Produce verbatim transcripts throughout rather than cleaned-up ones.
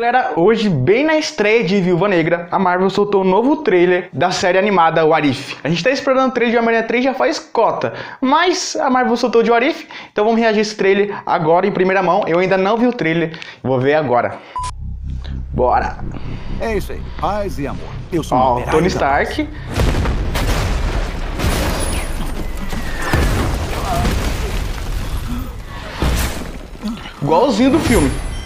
Galera, hoje, bem na estreia de Viúva Negra, a Marvel soltou um novo trailer da série animada What If. A gente tá esperando o trailer de Homem-Aranha três já faz cota, mas a Marvel soltou de What If, então vamos reagir a esse trailer agora em primeira mão. Eu ainda não vi o trailer, vou ver agora. Bora! É isso aí, paz e amor. Eu sou Ó, um Tony Stark. Igualzinho do filme.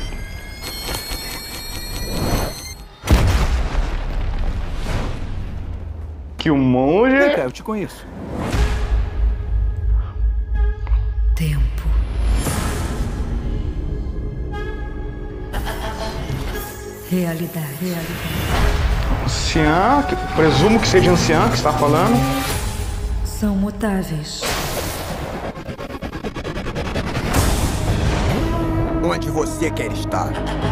Que o monge... Vem cá, eu te conheço. Tempo. Realidade. Realidade. Anciã, que presumo que seja anciã que está falando. São mutáveis. Onde você quer estar?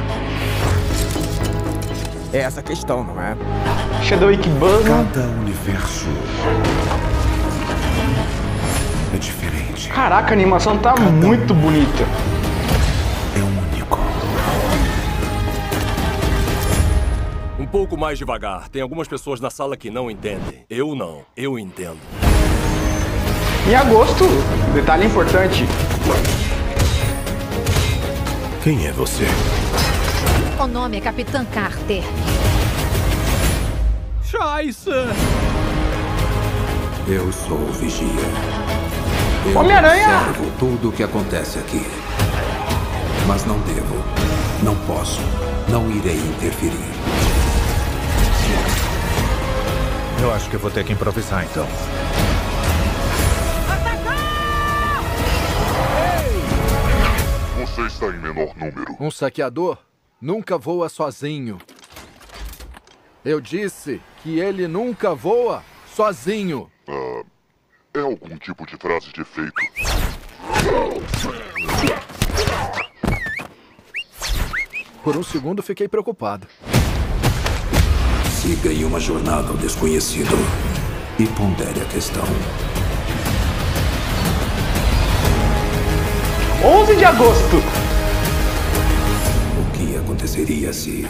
É essa a questão, não é? Chadwick Boseman. Cada universo é diferente. Caraca, a animação tá Cada muito um bonita. é único. Um pouco mais devagar. Tem algumas pessoas na sala que não entendem. Eu não. Eu entendo. Em agosto, detalhe importante. Quem é você? O nome é Capitã Carter. Scheiße! Eu sou o Vigia. Eu Homem-Aranha! observo tudo o que acontece aqui. Mas não devo, não posso, não irei interferir. Eu acho que eu vou ter que improvisar, então. Você está em menor número. Um saqueador nunca voa sozinho. Eu disse que ele nunca voa sozinho. Ah, é algum tipo de frase de efeito? Por um segundo fiquei preocupado. Siga em uma jornada ao desconhecido e pondere a questão. onze de agosto. O que aconteceria se...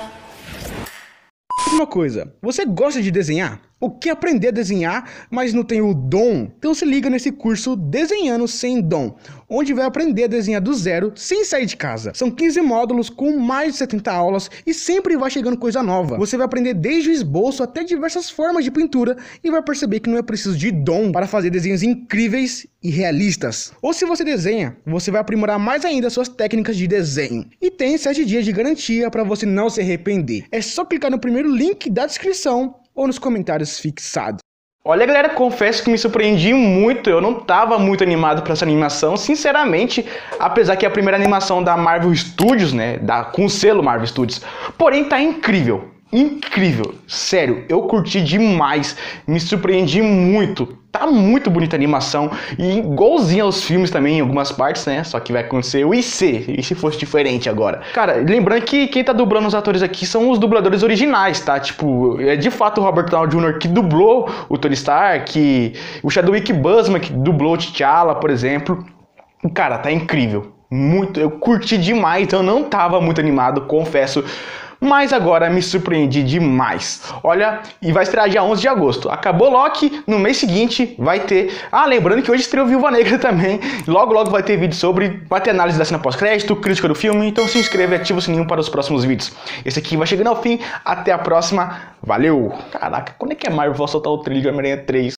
Uma coisa, você gosta de desenhar? Ou quer aprender a desenhar, mas não tem o dom? Então se liga nesse curso Desenhando Sem Dom, onde vai aprender a desenhar do zero, sem sair de casa. São quinze módulos com mais de setenta aulas e sempre vai chegando coisa nova. Você vai aprender desde o esboço até diversas formas de pintura e vai perceber que não é preciso de dom para fazer desenhos incríveis e realistas. Ou se você desenha, você vai aprimorar mais ainda suas técnicas de desenho. E tem sete dias de garantia para você não se arrepender. É só clicar no primeiro link da descrição ou nos comentários fixados. Olha, galera, confesso que me surpreendi muito. Eu não tava muito animado para essa animação, sinceramente, apesar que é a primeira animação da Marvel Studios, né, da, com o selo Marvel Studios. Porém, tá incrível. Incrível, sério, eu curti demais, me surpreendi muito, tá muito bonita a animação e igualzinho aos filmes também em algumas partes, né, só que vai acontecer o I C, e se fosse diferente agora. Cara, lembrando que quem tá dublando os atores aqui são os dubladores originais, tá, tipo, é de fato o Robert Downey Júnior que dublou o Tony Stark, o Chadwick Boseman que dublou o T'Challa, por exemplo. Cara, tá incrível, muito, eu curti demais, então eu não tava muito animado, confesso. Mas agora me surpreendi demais. Olha, e vai estrear dia onze de agosto. Acabou Loki, no mês seguinte vai ter... Ah, lembrando que hoje estreou Viúva Negra também. Logo, logo vai ter vídeo sobre... Vai ter análise da cena pós-crédito, crítica do filme. Então se inscreve e ativa o sininho para os próximos vídeos. Esse aqui vai chegando ao fim. Até a próxima. Valeu! Caraca, quando é que a Marvel vai soltar o trailer de Homem-Aranha três?